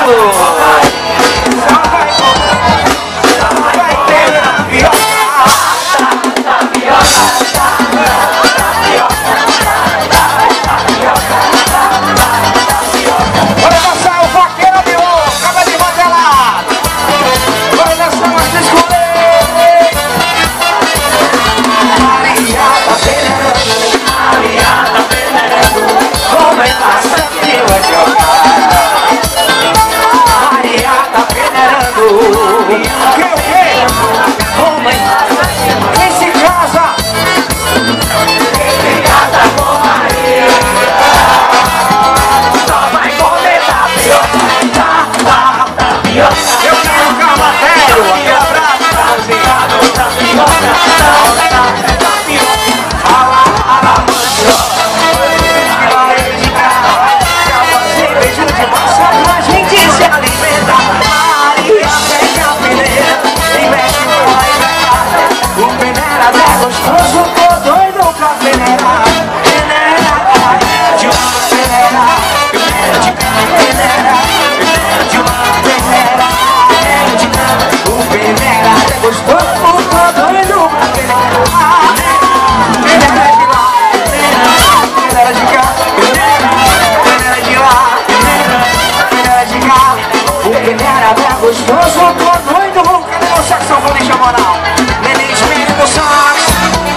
Gostoso, tô doido, cadê meu saxofone, deixa moral? Neném, espelho do sax.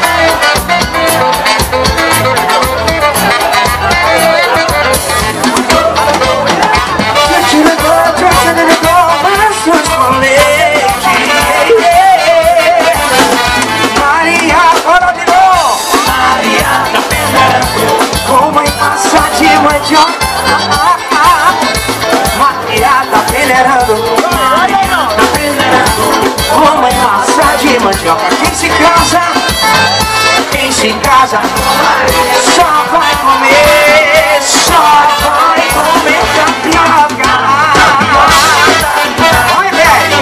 Maria, bora de novo. Maria tá peneirando, com mãe massa de mandioca. Maria tá peneirando. Mamãe massa de mandioca. Quem se casa só vai comer tapioca. Olha, velho.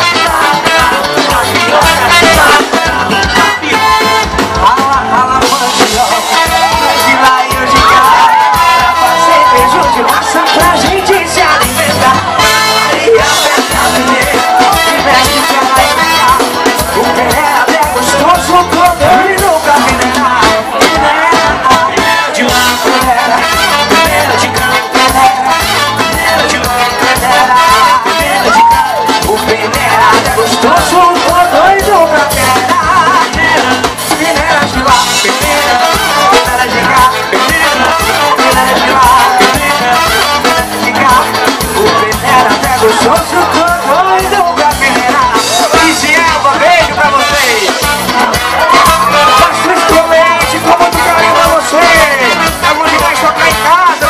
Rala mandioca, de lá e eu de cá, pra fazer beijo de massa pra gente se alimentar. Maria pega a mineira e veste pra lá e pra cá. O peneira é gostoso, todo e nunca peneirar. Peneira de lá, peneira de cá, peneira de lá, peneira de cá. O peneira é gostoso, todo e nunca peneirar. Peneira de lá, peneira de cá, peneira de lá, peneira de cá. O peneira é gostoso, todo e nunca peneirar. E se é uma beijo pra vocês. Bastante comente, com muito carinho pra você. É bom demais tocar em casa.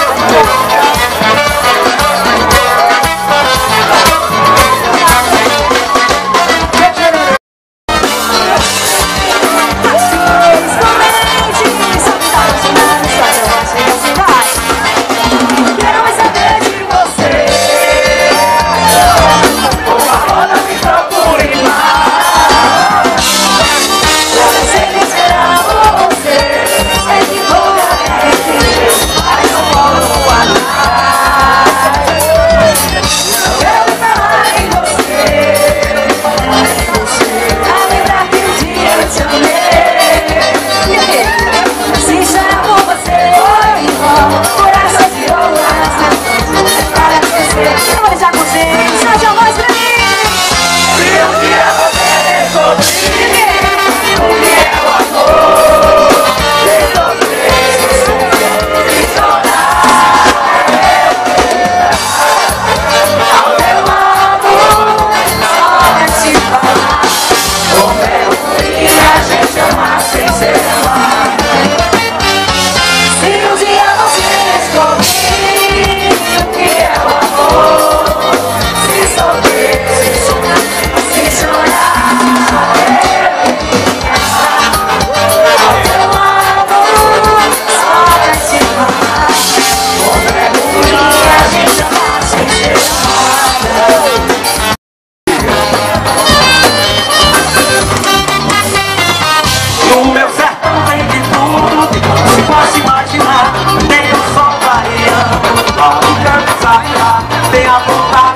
No meu sertão tem de tudo, se possa imaginar. Tem o sol clareando, a luz tem a vontade.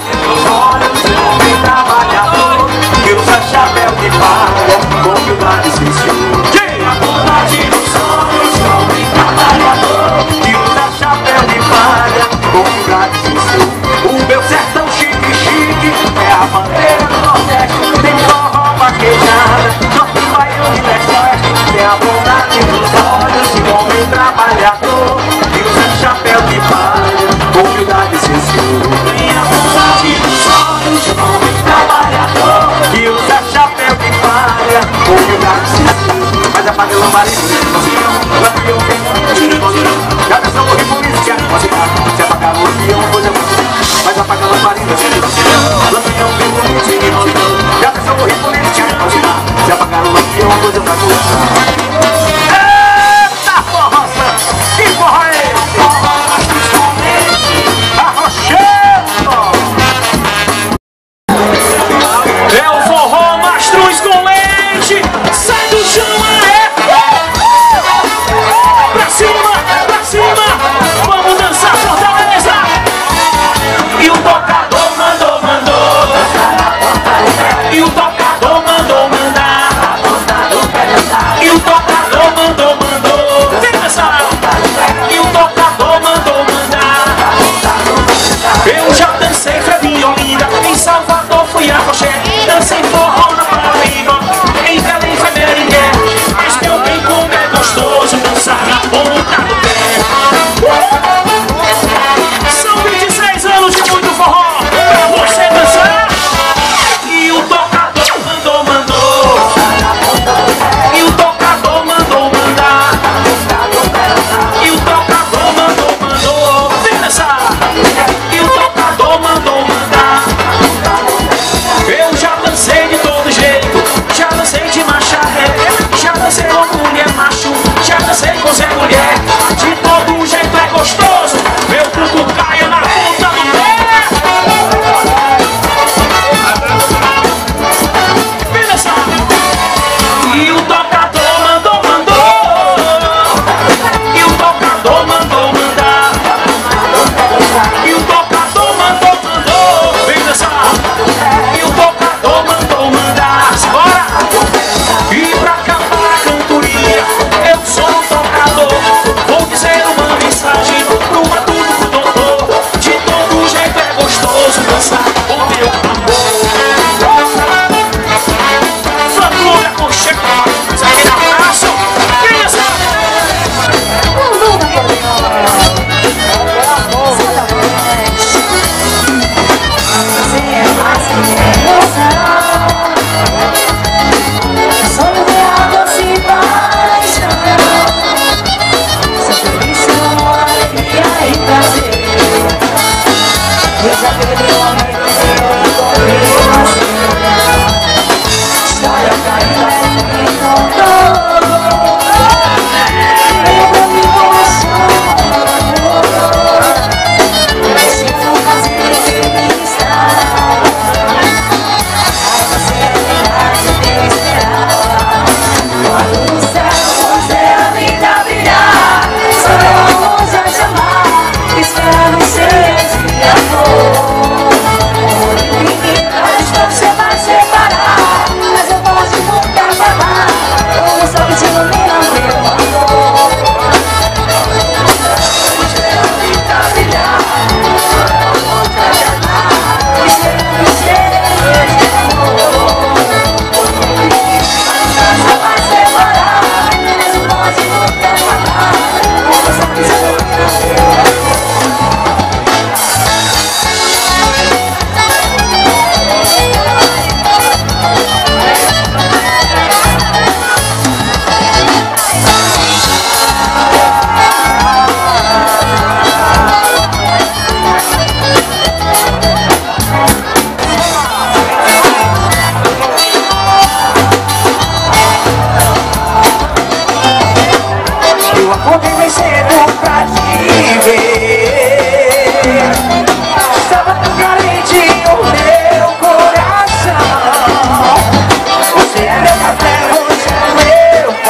Eu já perdi um amigo e eu encontrei você. História caída me encontrou. Meu amigo achou. Preciso fazer feliz. Aí você ligar e me esperar. Quando o céu fazer a vida brilhar, só eu longe a te amar, esperando o seu dia for. A distância vai separar, mas eu posso nunca falar. O sol que te ilumina meu amor. Fazer a vida brilhar, só eu longe a te amar, esperando o seu dia for. A distância vai separar, mas eu posso nunca falar. O sol que te ilumina meu amor. Eu acordei bem cedo pra te ver. Estava tão carente o meu coração. Você é meu café, você é meu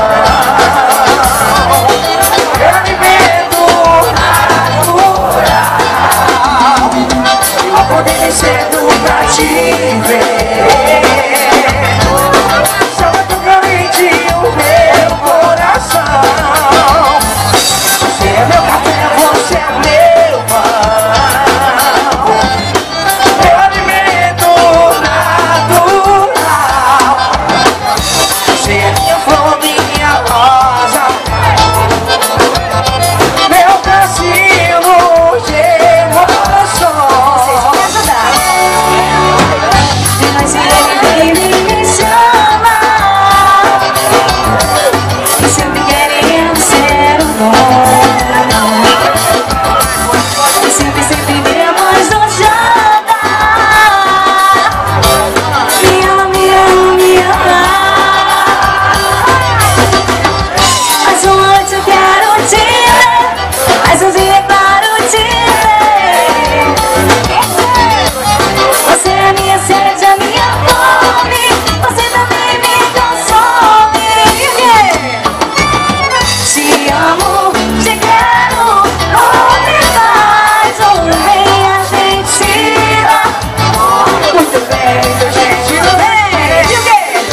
pão. Eu alimento natural. Eu acordei bem cedo pra te ver. Estava tão carente o meu coração. Você é meu café, você é meu pão. Meu alimento natural. Você é minha flor, minha rosa. Meu cassino de emoções. Vocês vão me ajudar. Mas ele me chama e sempre querendo ser o dono. E sempre demonstrando. Me ama, me ama, me ama. Mas uma noite eu quero te ver, mas um dia é claro te ver. Você é minha sede, a minha fome. Você também me consome. Te amo, te quero. Não me faz um bem, a gente dá muito bem, a gente vem. E o quê?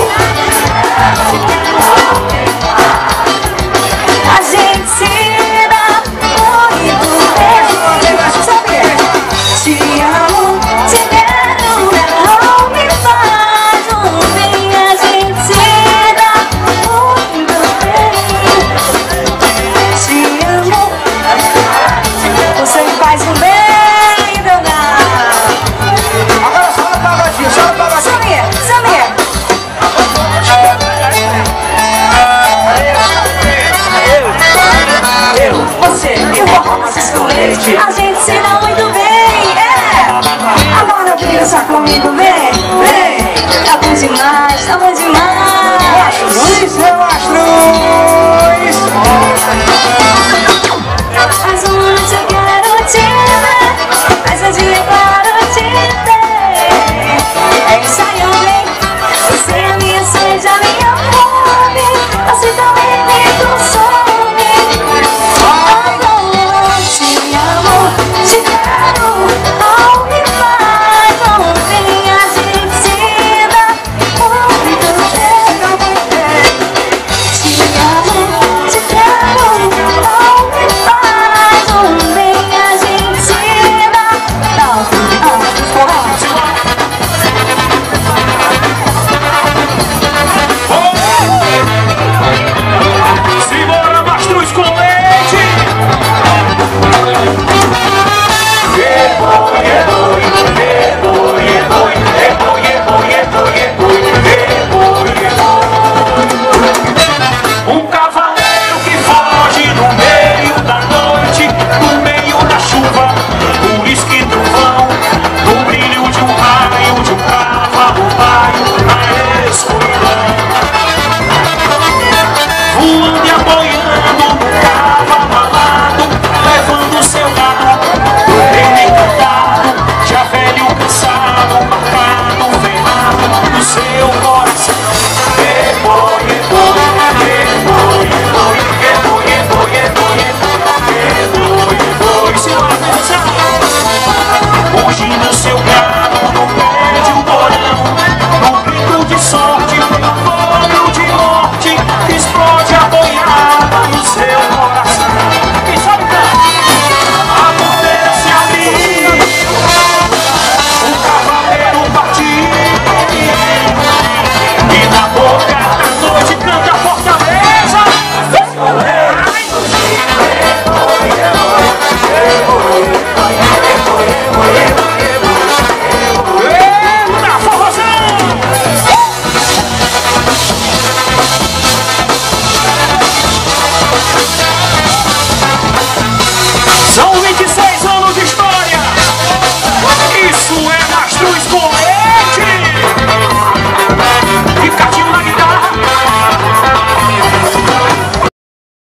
A gente se dá muito bem. Sabe? Te amo, te quero. Não me faz um bem, a gente se dá muito bem. Te amo, você me faz um bem danado. Agora só no pagodinho, só no pagodinho. Samir, Samir. Você, eu vou com leite. A gente se dá muito bem, é. Agora dança comigo, vem.